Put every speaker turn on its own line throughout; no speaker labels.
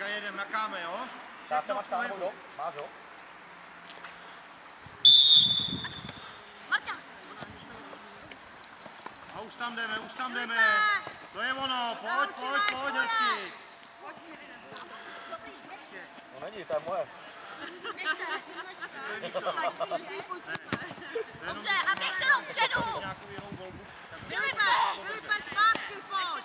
Teďka jedem, makáme, jo?
Táťa, máš táhnout, jo? Máš, jo?
A už tam jdeme. To je ono, pojď, hezky.
No není, to je moje.
Dobře, a běžte dopředu! Filipe, zpátky, pojď!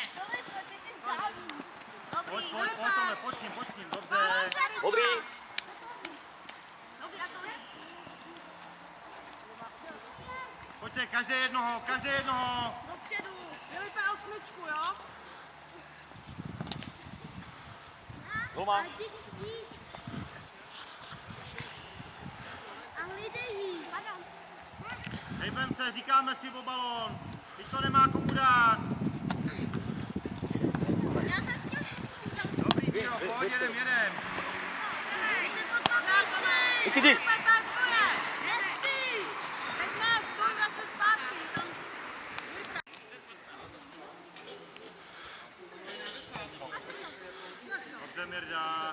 Pojď s ním, dobře.
Modrý.
Pojďte, každé jednoho.
Dopředu!
Filipe, osmičku, jo?
Doma.
Hejbem se, říkáme si o balón. Když to nemá komu dát. Dobrý, Bíro, pojď, jedem.
Jdi.
Dobře, Mirda.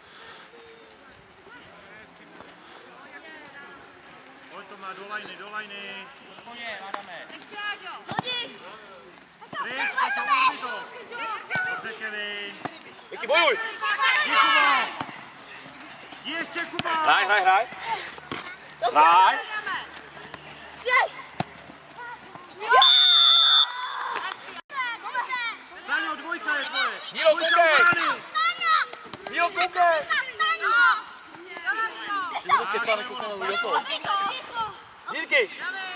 Pojď to má do lajny.
Pojď, Adame. Ještě, Áďo.
Pryč, to. Dobře, Kevin.
Vicky, bojuj.
Jdi ještě, Kuba.
Hraj. Hraj.
Daňo, dvojka je tvoje.
Míro, koukej. Ty to kecá nekoukal, do toho. Jirky.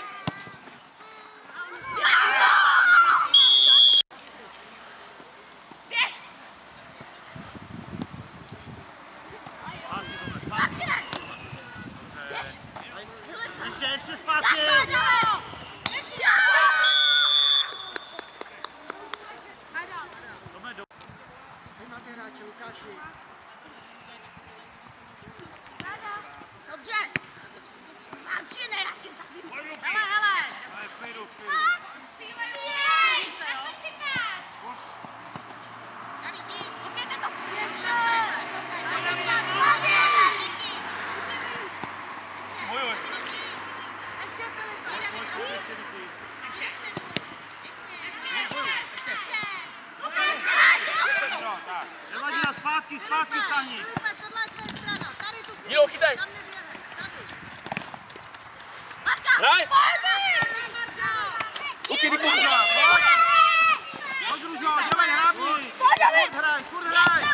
Ještě zpátky.
Máte hráče, Lukáši.
Dobře! Marči, ne, já tě zabiju!
Hele!
Klidu.
Střílej! Co čekáš? Děkujete to!
Bojuj.
Ještě, Filipe.
Nevadí, zpátky stáhni.
Filipe, tohle je tvoje strana. Tady tu si.
Míro, chytaj.
Tam neběhej. Tady.
Marka!
Hraj.
Luky,
Pojď, Ružo, jdeme, hrábni. Furt hraj.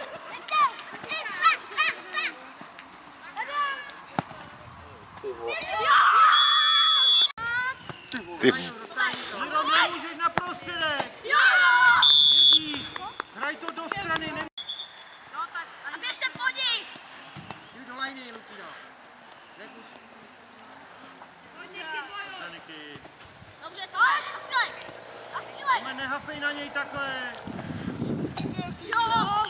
Ty.
Miro, nemůžeš na prostředek. Jirdíš, hraj to do strany.
No tak,
A běžte po ní!
Jdi do lajny, Lukino. Nekus. Zaniky.
Dobře, to je! A střílej!
Tome, nehafej na něj takhle.
Jo!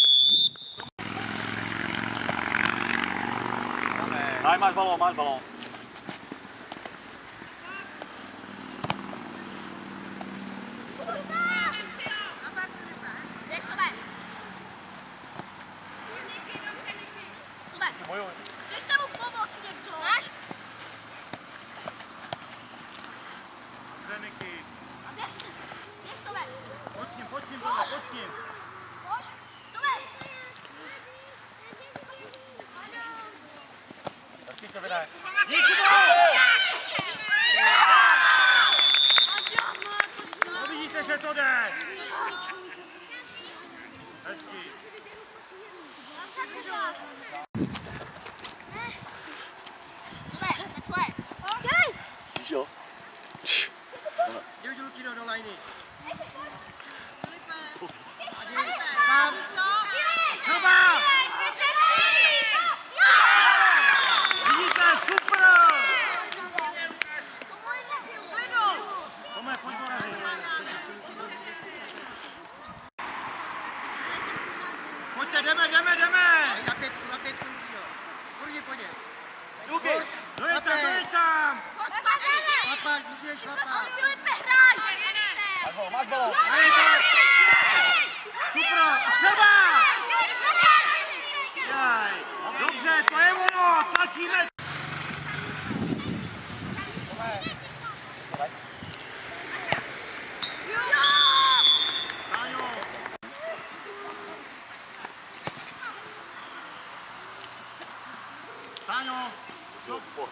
Hraj, máš balón.
Běž, Tome! Tome!
Bojuj.
Běžte mu pomoct někdo! Máš?
Zaniky.
A běžte! Běž, Tome!
Pojď s ním.
Pojď, Tome!
Hezký to vydaj.
No vidíte, že to jde. Hezký.
Jsi jo?
Jdi už, Lukino, do lajny.
sám.
Třeba! Vidíte, super! Tome, pojď dorazit. Pojďte, jdeme!
Na pětku, jo. Pojď.
Luky!
Dojeď tam!
Šlapat, musíš šlapat.
Filipe, hraj!
Máš balón.
Hej, Super, třeba! Dobře, to je ono, tlačíme! Táňo! Táňo! Stop!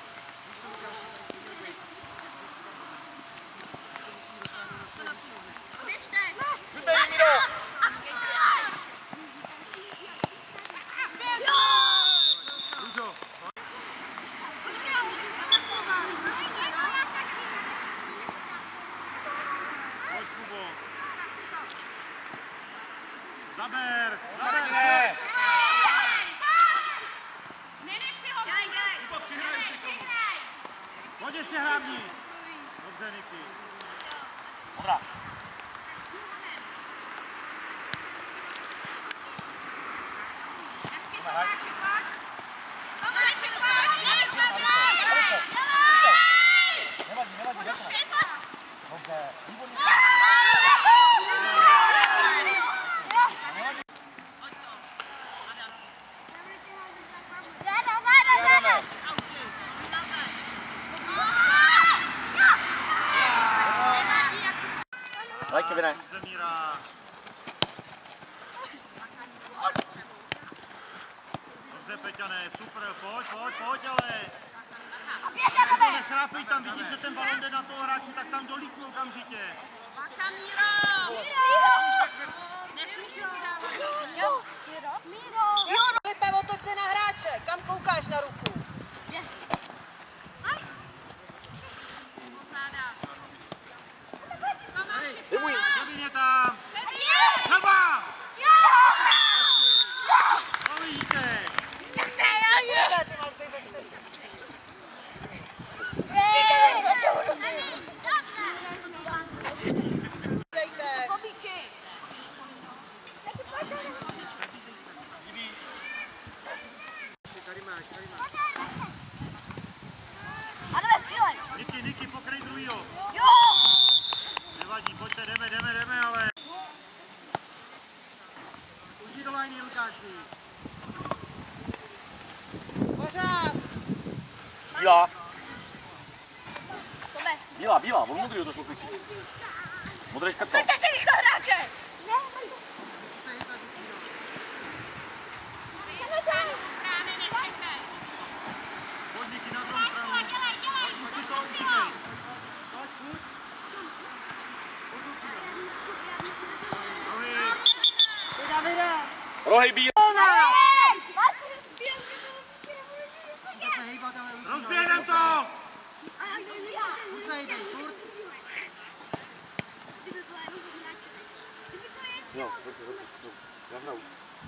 Zaber! Zaber! Pojď ještě hlavní! Dobře, Niky.
Dobrá. Dobře, výborně. Daj, Kevine.
Dobře, Peťané, super, pojď, ale. Nechrápej tam, vidíš, že ten balon jde na toho hráče, tak tam dolítnu okamžitě.
Bacha, Míro! Nesmíš to dávat. Míro!
Filipe, otoč se na hráče, kam koukáš na ruku?
Kevin je tam. Třeba! No vidíte.
Ty máš být ve středu.
Niky, pokrej druhýho. Nevadí, pojďte, jdeme, ale.
Už do lajny, Lukáši.
Pořád.
Bílá, on modrý to šlo kluci. Modrý škrtal.
Pojďte si rychle, hráče!
Pojď, Niky, na druhou stranu. Pojď, si to utíkej. Pojď.
Ty, Davide.
Rohy bílá.
Zase hejbat, ale už.
Rozběhnem to!
Furt se hejbej, furt.
Jo, já hraju.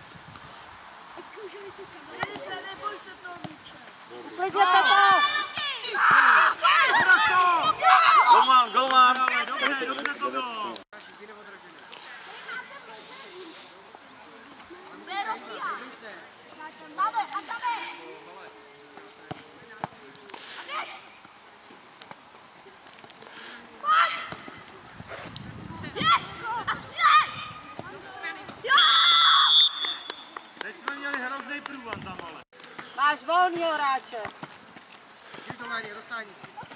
Klidně, Pepo.
Uraz to!
Golman.
Ale dobře to bylo. Teď jsme měli hrozný průvan tam, ale.
Máš volnýho hráče.
Jdi do lajny, roztáhni.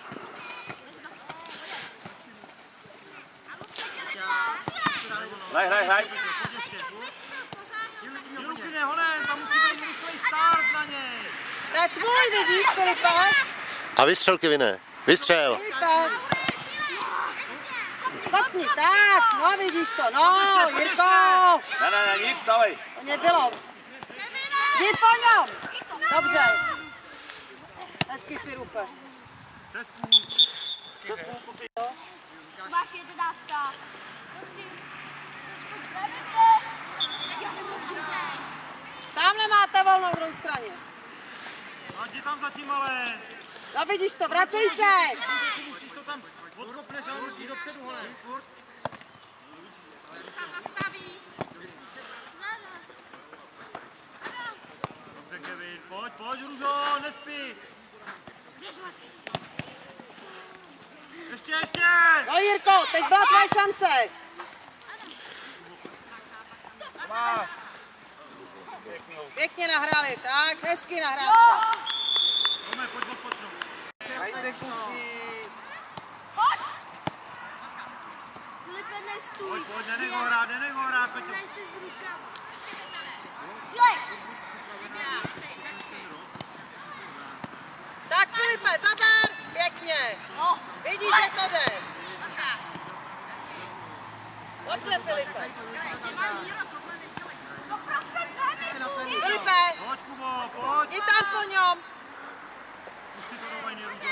Hraj.
Pojď ještě. Ty ruky nehonem, tam musí být rychlej start na něj.
To je tvůj, vidíš, Filipe?
A vystřel, Kevine, vystřel.
Filipe. Kopni, tak, no vidíš to, no, Jirko.
Ne, nic, stavej.
To nebylo. Jdi po něm. Dobře. Hezky si rupe.
Přes půl.
Máš jedenáctka.
Tamhle máte volnou v druhé straně.
A jdi tam zatím, ale.
No vidíš to, vracej se.
Musíš to tam odkopneš, ale musíš dopředu, hole. Furt. Dobře, Kevin, pojď, Ruzo, nespí. Ještě!
No Jirko, teď byla tvoje šance. Pěkně nahrali, tak, hezky nahrali.
Tome, pojď odpočnout.
Dajte kluci.
Pojď! Filipe, nestůj.
Pojď, nenech ho hrát, Peťo.
Hraj se z rukama. Střílej!
Tak Filipe, zaber, pěkně.
No.
Vidíš, že to jde. Dobře, Filipe.
No prosvět, dáme tu.
Filipe,
Pojď, Kubo, pojď.
jdi tam po něm.
Pusti to do vajny, Rudo.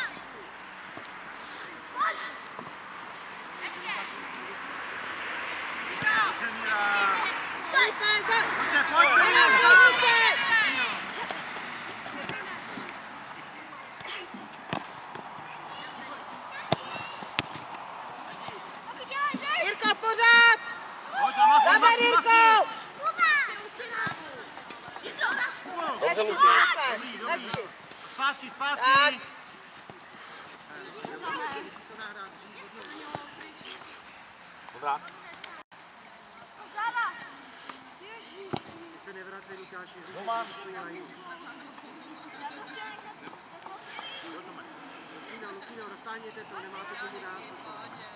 Dobře, Míra.
Filipe,
Pojď,
zvedni se. Jirko, pořád.
Pojď, Masi,
Zaber,
Masi,
Jirko.
Masi.
Hezky,
Dobrý,
Filipe,
dobrý.
hezky.
Zpátky,
Tak.
zpátky.
Dobrá.
Ty se nevracej, Lukáši.
Doma.
Lukino, roztáhněte to, nemáte komu dát.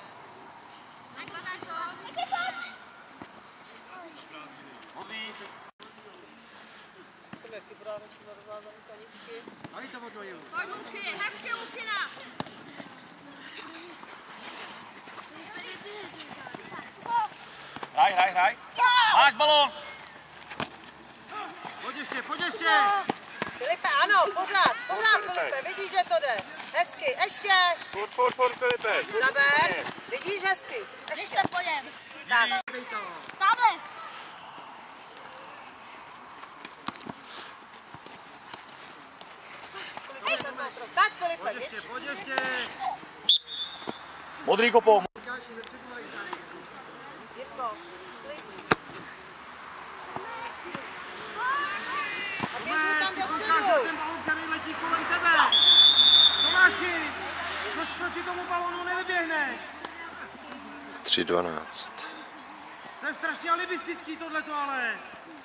Dobrý.
Daj to od Nojevu.
Pojď, Luky, hezky, Lukina.
Hraj. Máš balón.
Pojď ještě.
Filipe, ano, pořád, Filipe, vidíš, že to jde. Hezky, ještě.
Furt, Filipe.
Zaber, vidíš, hezky.
Když
Ještě.
se pojďem.
Tak.
Tamhle.
Tak, Filipe, vidíš.
Pojď ještě.
Modrý kopo.
Jirko, klidně. A běž mu tam
Lukáš,
dopředu.
ten balon, který letí kolem tebe. Tomáši, proč proti tomu balonu nevyběhneš?
3:12.
To je strašně alibistický tohleto, ale.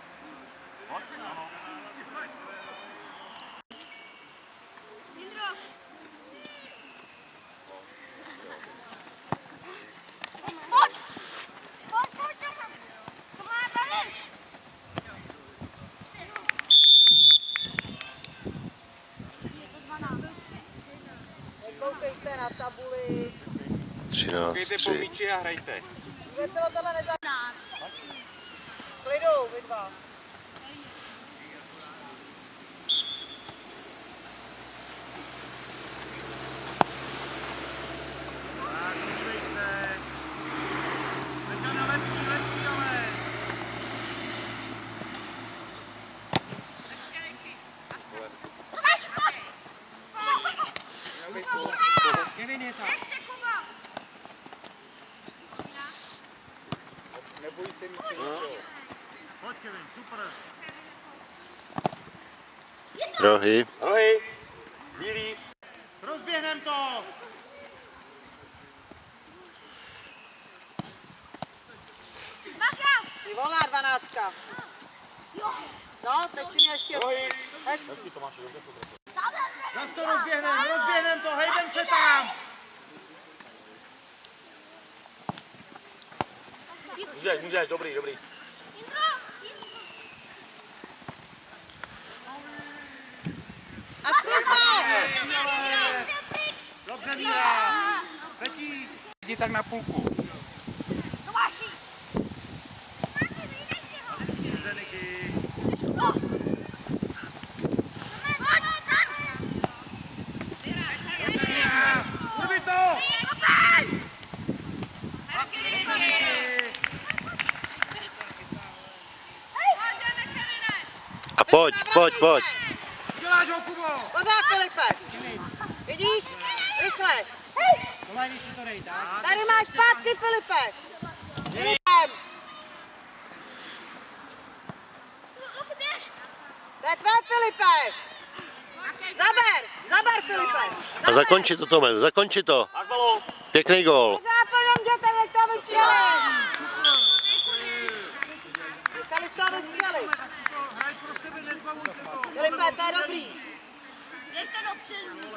Pojď. To má tady.
Nekoukejte na tabuli.
13:3.
míči a hrajte.
Vůbec se o tohle nezajímá. Klidu, vy dva.
Tak, dívej se. Teďka lepší, ale.
Kevin je tam.
Ještě, Kuba.
Neboj se míči.
Pojď, Kevin, super.
Rohy.
Rohy. Bílý.
Rozběhnem to.
Ty volná 12. No, teď si měl štěstí.
Rohy.
Hezky.
Hezky, Tomáši, dobře se trefil.
Zas to rozběhnem to, hejbem se tam.
Můžeš, dobrý.
A zkus to.
Dobře, Míra. Petík.
Jdi tak na půlku.
Tomáši.
Dobře, Niky. Urvi to.
A pojď.
Děláš ho, Kubo.
Pořád, Filipe. Vidíš? Rychle.
Tomáš, si to dej, tak?
Tady máš zpátky, Filipe. Filipem. To je tvé, Filipe. Zaber, Filipe.
A zakonči to, Tome, zakonči to.
Máš balón.
Pěkný gól.
Pořád po něm jděte, než to vystřelím.
Tak si to hraj pro sebe, nezbavuj se to.
Filipe, to je dobrý.
Jdeš to dopředu.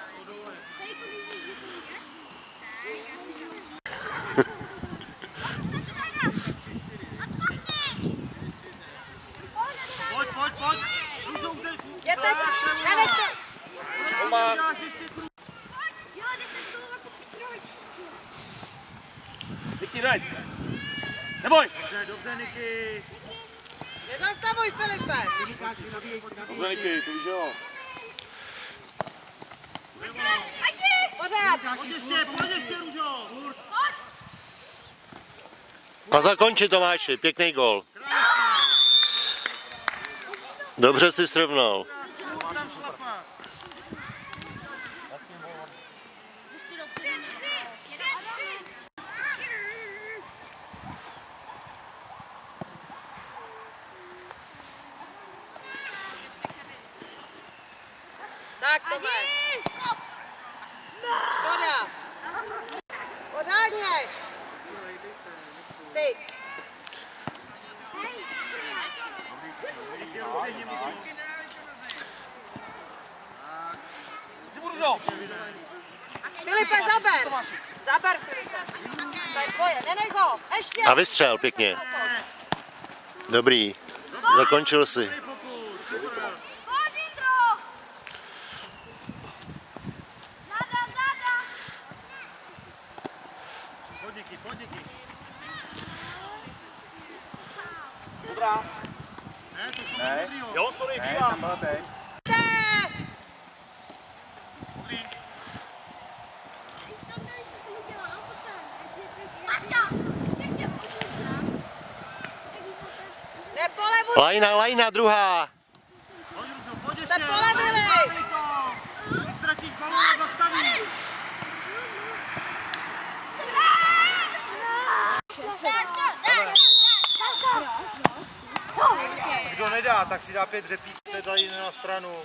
Pojď, pojď, pojď. Růžou teď.
Jděte se, nenechte.
Roman.
Děláš ještě kruh.
Jo, jdeš se s tou jako trojčistě.
Niky, dej. Neboj.
Dobře, Niky.
Nezastavuj, Filipe.
Dobře, Niky, to víš jo.
Pořád.
Pojď ještě, Růžo.
A zakonči, Tomáši, pěkný gól. Dobře si srovnal.
Tam šlapa.
Tak, Tome. Škoda. Pořádně. Ty.
Růžo.
Filipe, zaber. Zaber, Filipe. To je tvoje, nenej ho. Ještě.
A vystřel pěkně. Dobrý. Zakončil si.
Pojď, Jindro. Záda.
Pojď, Niky.
Dobrá.
Ne, to jsou
Ne.
dobrýho.
Jo, sorry, bývám.
Ne. Nepolevuj.
Lajna, druhá.
Pojď, Růžo, pojď ještě.
Jste polevili.
Zastavej to. Ty ztratíš balón a zastavíš. Kdo nedá, tak si dá 5 řepí, tady na stranu.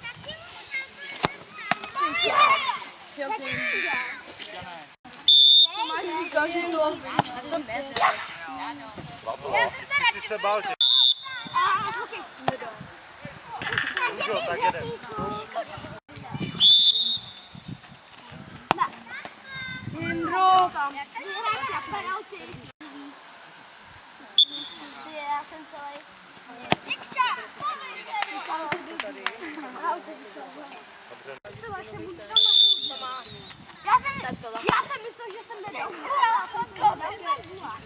Říkal, že to neřeš.
Ty se bál tě. Růžo, tak jedem.
Já jsem celý. Já jsem myslel, že jsem nedal.